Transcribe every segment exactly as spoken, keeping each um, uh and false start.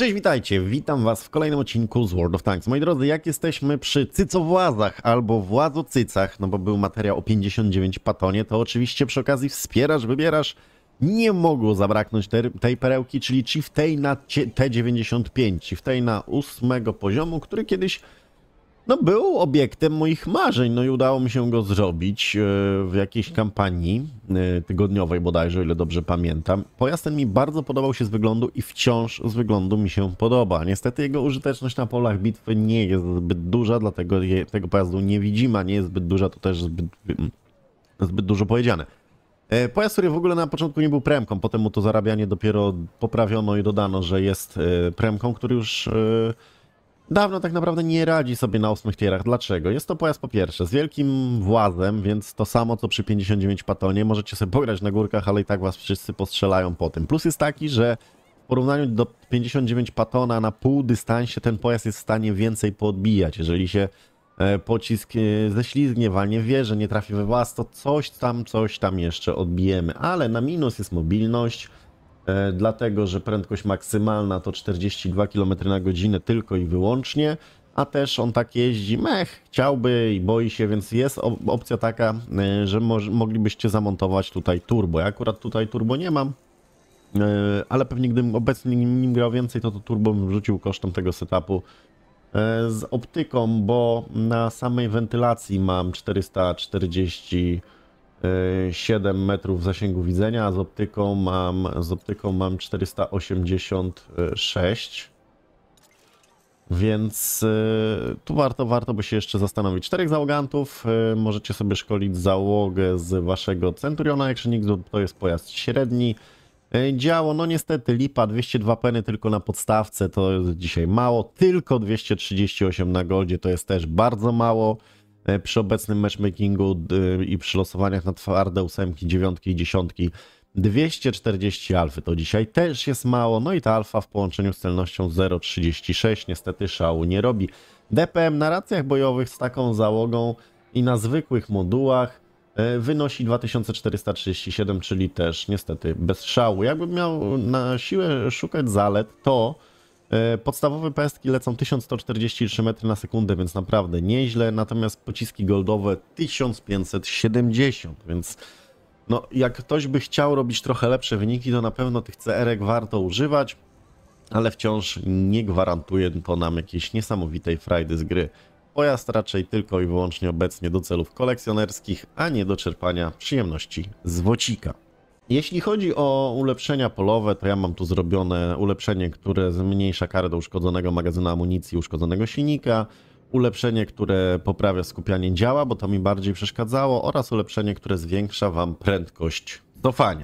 Cześć, witajcie, witam was w kolejnym odcinku z World of Tanks. Moi drodzy, jak jesteśmy przy cycowłazach albo władzocycach, no bo był materiał o pięćdziesiąt dziewięć patonie, to oczywiście przy okazji wspierasz, wybierasz, nie mogło zabraknąć te, tej perełki, czyli Chieftain na T dziewięćdziesiąt pięć, Chieftain na ósmego poziomu, który kiedyś no, był obiektem moich marzeń, no i udało mi się go zrobić w jakiejś kampanii tygodniowej bodajże, o ile dobrze pamiętam. Pojazd ten mi bardzo podobał się z wyglądu i wciąż z wyglądu mi się podoba. Niestety jego użyteczność na polach bitwy nie jest zbyt duża, dlatego je, tego pojazdu nie widzimy, a nie jest zbyt duża, to też zbyt, zbyt dużo powiedziane. Pojazd, który w ogóle na początku nie był premką, potem mu to zarabianie dopiero poprawiono i dodano, że jest premką, który już dawno tak naprawdę nie radzi sobie na ósmych tierach. Dlaczego? Jest to pojazd po pierwsze z wielkim włazem, więc to samo co przy pięćdziesiąt dziewięć patonie. Możecie sobie pograć na górkach, ale i tak was wszyscy postrzelają po tym. Plus jest taki, że w porównaniu do pięćdziesiąt dziewięć patona na pół dystansie ten pojazd jest w stanie więcej podbijać. Jeżeli się pocisk ześlizgnie, walnie wieże, nie trafi we właz, to coś tam, coś tam jeszcze odbijemy. Ale na minus jest mobilność. Dlatego, że prędkość maksymalna to czterdzieści dwa kilometry na godzinę tylko i wyłącznie, a też on tak jeździ, mech, chciałby i boi się, więc jest opcja taka, że moglibyście zamontować tutaj turbo. Ja akurat tutaj turbo nie mam, ale pewnie gdybym obecnie nim grał więcej, to to turbo bym wrzucił kosztem tego setupu z optyką, bo na samej wentylacji mam czterysta czterdzieści siedem metrów zasięgu widzenia, a z optyką mam, z optyką mam czterysta osiemdziesiąt sześć. Więc tu warto, warto by się jeszcze zastanowić. Czterech załogantów, możecie sobie szkolić załogę z waszego Centuriona Action X, to jest pojazd średni. Działo, no niestety lipa, dwieście dwa peny tylko na podstawce, to jest dzisiaj mało. Tylko dwieście trzydzieści osiem na goldzie, to jest też bardzo mało. Przy obecnym matchmakingu i przy losowaniach na twarde ósemki, dziewiątki i dziesiątki dwieście czterdzieści alfy to dzisiaj też jest mało, no i ta alfa w połączeniu z celnością zero przecinek trzydzieści sześć niestety szału nie robi. D P M na racjach bojowych z taką załogą i na zwykłych modułach wynosi dwa tysiące czterysta trzydzieści siedem, czyli też niestety bez szału. Jakbym miał na siłę szukać zalet, to podstawowe pestki lecą tysiąc sto czterdzieści trzy metry na sekundę, więc naprawdę nieźle, natomiast pociski goldowe tysiąc pięćset siedemdziesiąt, więc no, jak ktoś by chciał robić trochę lepsze wyniki, to na pewno tych C R-ek warto używać, ale wciąż nie gwarantuje to nam jakiejś niesamowitej frajdy z gry. Pojazd raczej tylko i wyłącznie obecnie do celów kolekcjonerskich, a nie do czerpania przyjemności z wocika. Jeśli chodzi o ulepszenia polowe, to ja mam tu zrobione ulepszenie, które zmniejsza karę do uszkodzonego magazynu amunicji, uszkodzonego silnika, ulepszenie, które poprawia skupianie działa, bo to mi bardziej przeszkadzało, oraz ulepszenie, które zwiększa wam prędkość cofania.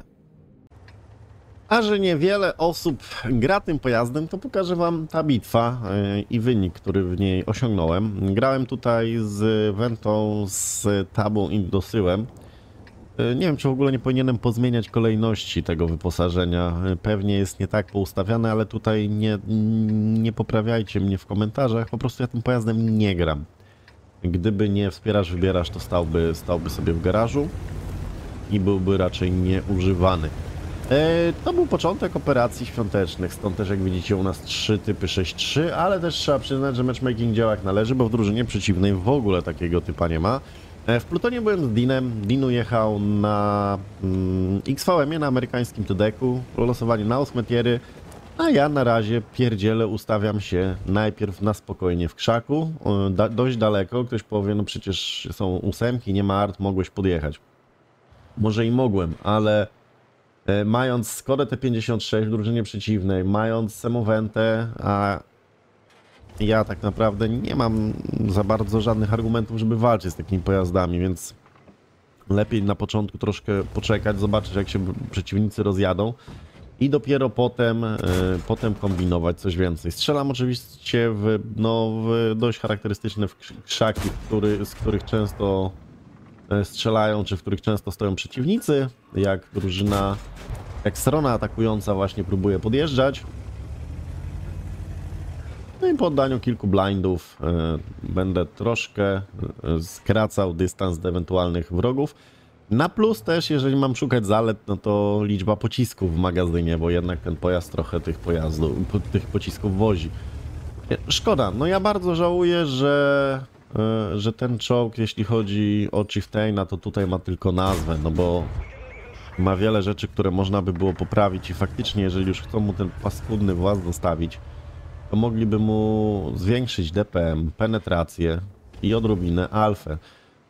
A że niewiele osób gra tym pojazdem, to pokażę wam ta bitwa i wynik, który w niej osiągnąłem. Grałem tutaj z Wentą, z tabą i dosyłem. Nie wiem, czy w ogóle nie powinienem pozmieniać kolejności tego wyposażenia. Pewnie jest nie tak poustawiane, ale tutaj nie, nie poprawiajcie mnie w komentarzach. Po prostu ja tym pojazdem nie gram. Gdyby nie wspierasz, wybierasz, to stałby, stałby sobie w garażu i byłby raczej nieużywany. E, to był początek operacji świątecznych, stąd też jak widzicie u nas trzy typy sześć trzy, ale też trzeba przyznać, że matchmaking działa jak należy, bo w drużynie przeciwnej w ogóle takiego typa nie ma. W Plutonie byłem z Dinem. Dinu jechał na mm, X V M-ie, na amerykańskim Tudeku, losowanie na ósme tiery, a ja na razie pierdzielę ustawiam się najpierw na spokojnie w krzaku, da, dość daleko. Ktoś powie, no przecież są ósemki, nie ma art, mogłeś podjechać. Może i mogłem, ale e, mając Skodę T pięćdziesiąt sześć w drużynie przeciwnej, mając Semoventę, a ja tak naprawdę nie mam za bardzo żadnych argumentów, żeby walczyć z takimi pojazdami, więc lepiej na początku troszkę poczekać, zobaczyć jak się przeciwnicy rozjadą i dopiero potem, y, potem kombinować coś więcej. Strzelam oczywiście w, no, w dość charakterystyczne krzaki, który, z których często strzelają, czy w których często stoją przeciwnicy, jak drużyna, jak strona atakująca właśnie próbuje podjeżdżać. No i po oddaniu kilku blindów y, będę troszkę y, skracał dystans do ewentualnych wrogów. Na plus też, jeżeli mam szukać zalet, no to liczba pocisków w magazynie, bo jednak ten pojazd trochę tych pojazdów, tych pocisków wozi. Szkoda, no ja bardzo żałuję, że, że ten czołg, jeśli chodzi o Chieftaina, to tutaj ma tylko nazwę, no bo ma wiele rzeczy, które można by było poprawić i faktycznie, jeżeli już chcą mu ten paskudny właz zostawić, to mogliby mu zwiększyć D P M, penetrację i odrobinę alfę.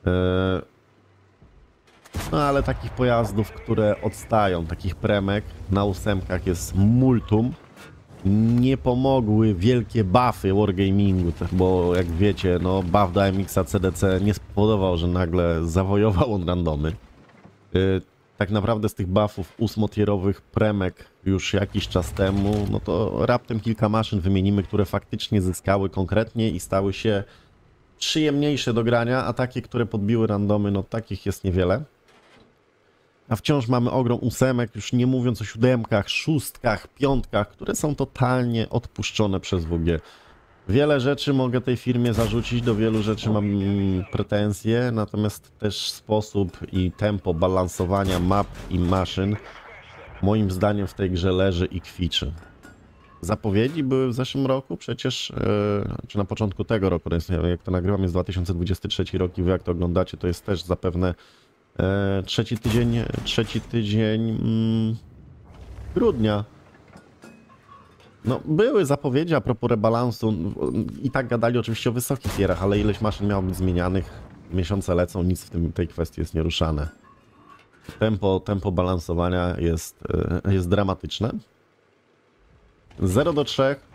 No ale takich pojazdów, które odstają, takich premek na ósemkach jest multum. Nie pomogły wielkie buffy Wargamingu, bo jak wiecie, no buff do M X a C D C nie spowodował, że nagle zawojował on randomy. Yy, tak naprawdę z tych buffów ósmotierowych premek już jakiś czas temu, no to raptem kilka maszyn wymienimy, które faktycznie zyskały konkretnie i stały się przyjemniejsze do grania, a takie, które podbiły randomy, no takich jest niewiele. A wciąż mamy ogrom ósemek, już nie mówiąc o siódemkach, szóstkach, piątkach, które są totalnie odpuszczone przez W G. Wiele rzeczy mogę tej firmie zarzucić, do wielu rzeczy mam pretensje, natomiast też sposób i tempo balansowania map i maszyn moim zdaniem w tej grze leży i kwiczy. Zapowiedzi były w zeszłym roku przecież, yy, czy na początku tego roku, jak to nagrywam, jest dwa tysiące dwudziesty trzeci rok i wy jak to oglądacie, to jest też zapewne E, trzeci tydzień, trzeci tydzień mm, grudnia. No, były zapowiedzi a propos rebalansu i tak gadali oczywiście o wysokich tierach, ale ileś maszyn miało być zmienianych. Miesiące lecą, nic w tym, tej kwestii jest nieruszane. Tempo, tempo balansowania jest, e, jest dramatyczne. zero do trzech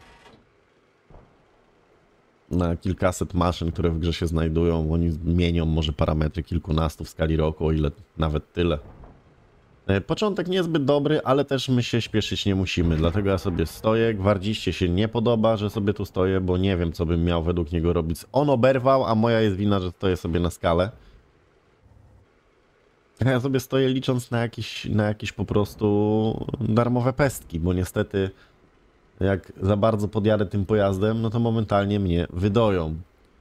na kilkaset maszyn, które w grze się znajdują. Oni zmienią może parametry kilkunastu w skali roku, o ile nawet tyle. Początek niezbyt dobry, ale też my się śpieszyć nie musimy, dlatego ja sobie stoję. Gwardziście się nie podoba, że sobie tu stoję, bo nie wiem, co bym miał według niego robić. On oberwał, a moja jest wina, że stoję sobie na skalę. Ja sobie stoję licząc na jakieś, na jakieś po prostu darmowe pestki, bo niestety jak za bardzo podjadę tym pojazdem, no to momentalnie mnie wydoją.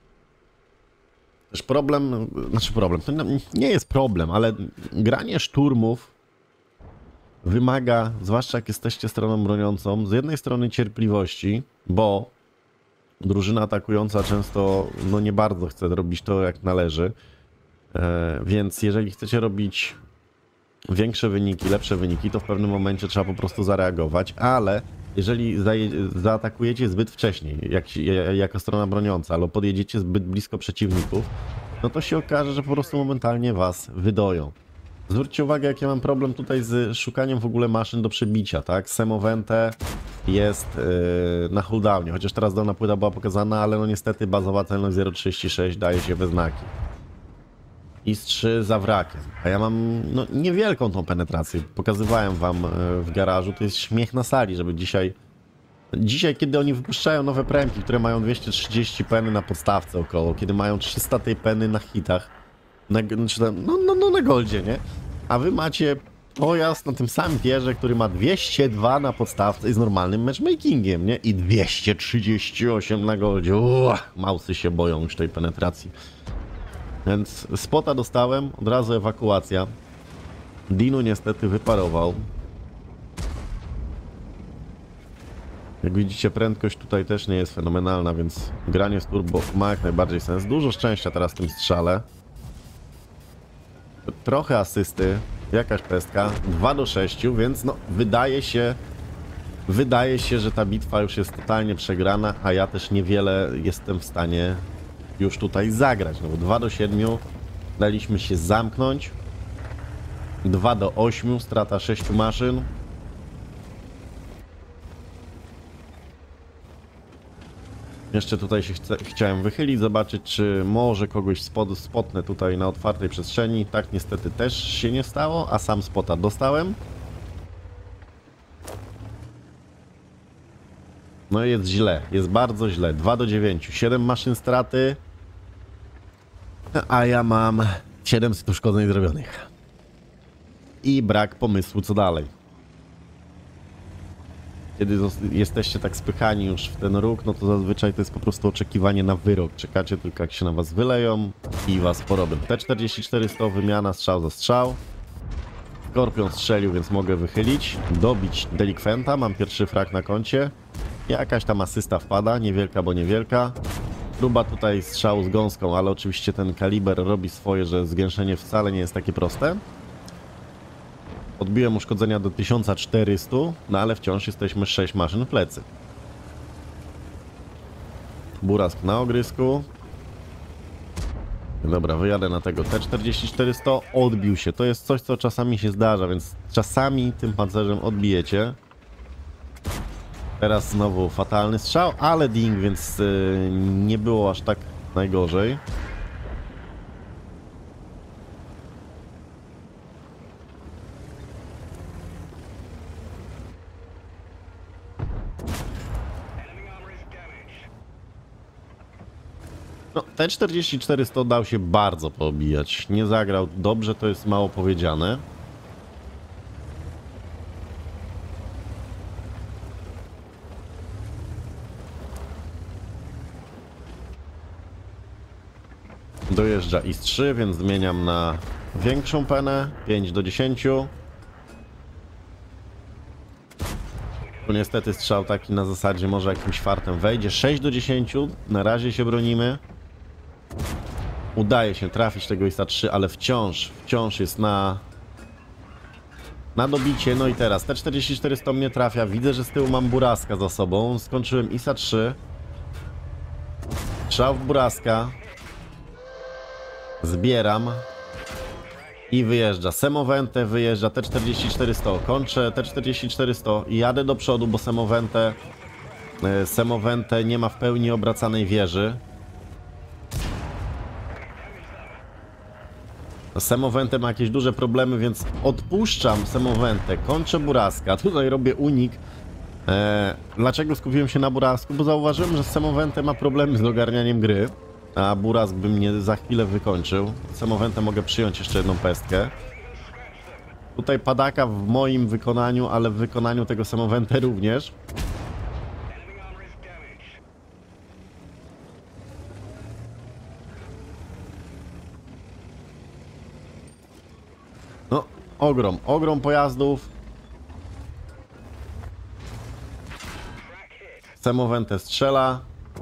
Też problem, znaczy problem, to nie jest problem, ale granie szturmów wymaga, zwłaszcza jak jesteście stroną broniącą, z jednej strony cierpliwości, bo drużyna atakująca często no nie bardzo chce robić to jak należy, e, więc jeżeli chcecie robić większe wyniki, lepsze wyniki, to w pewnym momencie trzeba po prostu zareagować, ale jeżeli zaatakujecie zbyt wcześnie, jak, jako strona broniąca, albo podjedziecie zbyt blisko przeciwników, no to się okaże, że po prostu momentalnie was wydoją. Zwróćcie uwagę, jak ja mam problem tutaj z szukaniem w ogóle maszyn do przebicia, tak? Semovente jest yy, na cooldownie, chociaż teraz dolna płyta była pokazana, ale no niestety bazowa celność zero przecinek trzydzieści sześć daje się we znaki. I z trzy za wrakiem. A ja mam no, niewielką tą penetrację. Pokazywałem wam w garażu. To jest śmiech na sali, żeby dzisiaj... Dzisiaj, kiedy oni wypuszczają nowe premki, które mają dwieście trzydzieści peny na podstawce około, kiedy mają trzysta tej peny na hitach, na, no, no, no na goldzie, nie? A wy macie pojazd na tym samym tierze, który ma dwieście dwa na podstawce i z normalnym matchmakingiem, nie? I dwieście trzydzieści osiem na goldzie. Uuu, mausy się boją już tej penetracji. Więc spota dostałem, od razu ewakuacja. Dinu niestety wyparował. Jak widzicie, prędkość tutaj też nie jest fenomenalna, więc granie z turbo ma jak najbardziej sens. Dużo szczęścia teraz w tym strzale. Trochę asysty, jakaś pestka, dwa do sześciu, więc no wydaje się, wydaje się, że ta bitwa już jest totalnie przegrana, a ja też niewiele jestem w stanie już tutaj zagrać, no bo dwa do siedmiu daliśmy się zamknąć, dwa do ośmiu, strata sześciu maszyn. Jeszcze tutaj się chce, chciałem wychylić, zobaczyć, czy może kogoś spot, spotnę tutaj na otwartej przestrzeni. Tak niestety też się nie stało, a sam spota dostałem. No jest źle, jest bardzo źle. dwa do dziewięciu, siedem maszyn straty, a ja mam siedemset uszkodzeń zrobionych. I brak pomysłu, co dalej. kiedy jesteście tak spychani już w ten róg, no to zazwyczaj to jest po prostu oczekiwanie na wyrok. Czekacie tylko jak się na was wyleją i was porobią. T czterdzieści cztery sto, wymiana strzał za strzał. Skorpion strzelił, więc mogę wychylić, dobić delikwenta, mam pierwszy frag na koncie. Jakaś tam asysta wpada, niewielka, bo niewielka. Próba tutaj strzału z gąską, ale oczywiście ten kaliber robi swoje, że zgęszczenie wcale nie jest takie proste. Odbiłem uszkodzenia do tysiąc czterysta, no ale wciąż jesteśmy sześć maszyn w plecy. Burask na ogrysku. Dobra, wyjadę na tego T czterdzieści cztery sto, odbił się. To jest coś, co czasami się zdarza, więc czasami tym pancerzem odbijecie. Teraz znowu fatalny strzał, ale ding, więc yy, nie było aż tak najgorzej. No, T czterdzieści cztery sto dał się bardzo poobijać. Nie zagrał dobrze, to jest mało powiedziane. Dojeżdża I S trzy, więc zmieniam na większą penę. pięć do dziesięciu. Tu niestety strzał taki na zasadzie może jakimś fartem wejdzie. sześć do dziesięciu. Na razie się bronimy. Udaje się trafić tego I S trzy, ale wciąż, wciąż jest na na dobicie. No i teraz T czterdzieści cztery sto mnie trafia. Widzę, że z tyłu mam Buraska za sobą. Skończyłem I S trzy. Strzał w Buraska. Zbieram. I wyjeżdża. Semovente wyjeżdża. T czterdzieści cztery sto. Kończę T czterdzieści cztery sto i jadę do przodu, bo Semovente Semovente nie ma w pełni obracanej wieży. Semovente ma jakieś duże problemy, więc odpuszczam Semovente, kończę Buraska. Tutaj robię unik. Eee, dlaczego skupiłem się na Burasku? Bo zauważyłem, że Semovente ma problemy z ogarnianiem gry, a Burask by mnie za chwilę wykończył. Semovente mogę przyjąć jeszcze jedną pestkę. Tutaj padaka w moim wykonaniu, ale w wykonaniu tego Semovente również. No, ogrom, ogrom pojazdów. Semovente strzela.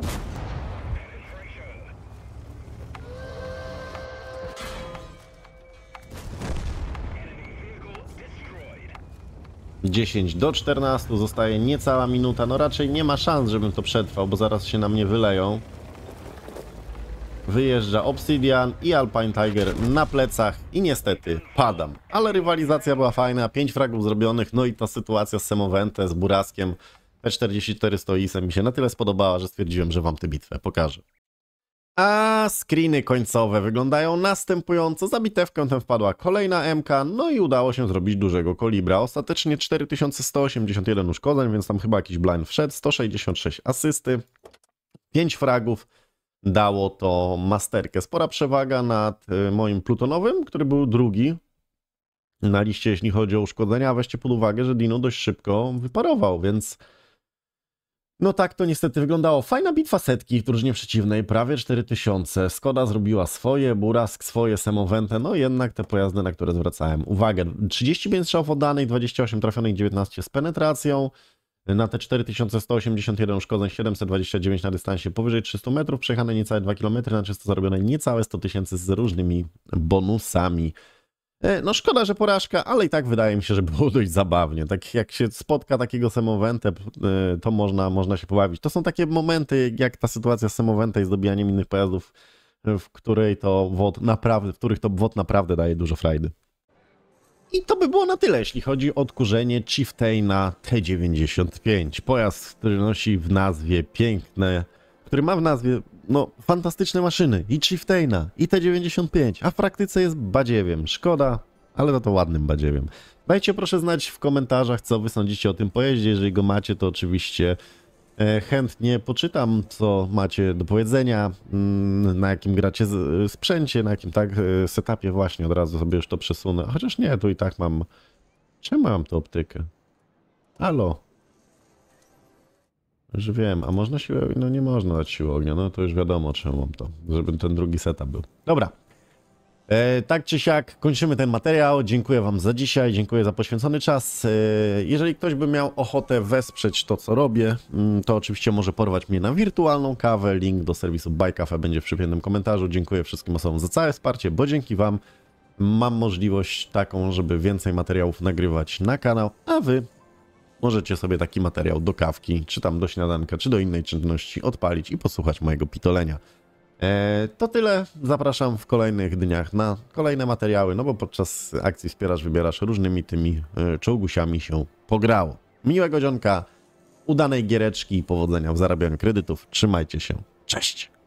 dziesięć do czternastu, zostaje niecała minuta. No raczej nie ma szans, żebym to przetrwał, bo zaraz się na mnie wyleją. Wyjeżdża Obsidian i Alpine Tiger na plecach i niestety padam. Ale rywalizacja była fajna, pięć fragów zrobionych, no i ta sytuacja z Semovente, z Buraskiem, T czterdzieści cztery sto I S-em mi się na tyle spodobała, że stwierdziłem, że wam tę bitwę pokażę. A screeny końcowe wyglądają następująco. Za bitewkę tam wpadła kolejna M K, no i udało się zrobić dużego kolibra. Ostatecznie cztery tysiące sto osiemdziesiąt jeden uszkodzeń, więc tam chyba jakiś blind wszedł, sto sześćdziesiąt sześć asysty, pięć fragów. Dało to masterkę. Spora przewaga nad moim plutonowym, który był drugi na liście, jeśli chodzi o uszkodzenia. Weźcie pod uwagę, że Dino dość szybko wyparował, więc no tak to niestety wyglądało. Fajna bitwa setki w drużynie przeciwnej, prawie cztery tysiące. Skoda zrobiła swoje, Burask swoje, Semovente, no jednak te pojazdy, na które zwracałem uwagę. trzydzieści pięć strzałów oddanych, dwadzieścia osiem trafionych, dziewiętnaście z penetracją. Na te cztery tysiące sto osiemdziesiąt jeden uszkodzeń, siedemset dwadzieścia dziewięć na dystansie powyżej trzystu metrów, przejechane niecałe dwa kilometry, na czysto zarobione niecałe sto tysięcy z różnymi bonusami. No szkoda, że porażka, ale i tak wydaje mi się, że było dość zabawnie. Tak jak się spotka takiego Semovente, to można, można się pobawić. To są takie momenty, jak ta sytuacja z Semovente i zdobijaniem innych pojazdów, w której to W O D naprawdę, w których to W O D naprawdę daje dużo frajdy. I to by było na tyle, jeśli chodzi o odkurzenie Chieftaina T dziewięćdziesiąt pięć. Pojazd, który nosi w nazwie piękne, który ma w nazwie, no, fantastyczne maszyny. I Chieftaina, i T dziewięćdziesiąt pięć, a w praktyce jest badziewiem. Szkoda, ale za to ładnym badziewiem. Dajcie proszę znać w komentarzach, co wy sądzicie o tym pojeździe. Jeżeli go macie, to oczywiście chętnie poczytam, co macie do powiedzenia, na jakim gracie sprzęcie, na jakim tak setupie właśnie, od razu sobie już to przesunę. Chociaż nie, tu i tak mam... Czemu mam tę optykę? Halo? Już wiem, a można siłę... No nie można dać siły ognia, no to już wiadomo czemu mam to, żeby ten drugi setup był. Dobra. E, tak czy siak, kończymy ten materiał. Dziękuję wam za dzisiaj, dziękuję za poświęcony czas. E, jeżeli ktoś by miał ochotę wesprzeć to, co robię, mm, to oczywiście może porwać mnie na wirtualną kawę. Link do serwisu Buy Cafe będzie w przypiętym komentarzu. Dziękuję wszystkim osobom za całe wsparcie, bo dzięki wam mam możliwość taką, żeby więcej materiałów nagrywać na kanał, a wy możecie sobie taki materiał do kawki, czy tam do śniadanka, czy do innej czynności odpalić i posłuchać mojego pitolenia. E, to tyle. Zapraszam w kolejnych dniach na kolejne materiały, no bo podczas akcji Wspierasz, Wybierasz różnymi tymi e, czołgusiami się pograło. Miłego dzionka, udanej giereczki i powodzenia w zarabianiu kredytów. Trzymajcie się. Cześć!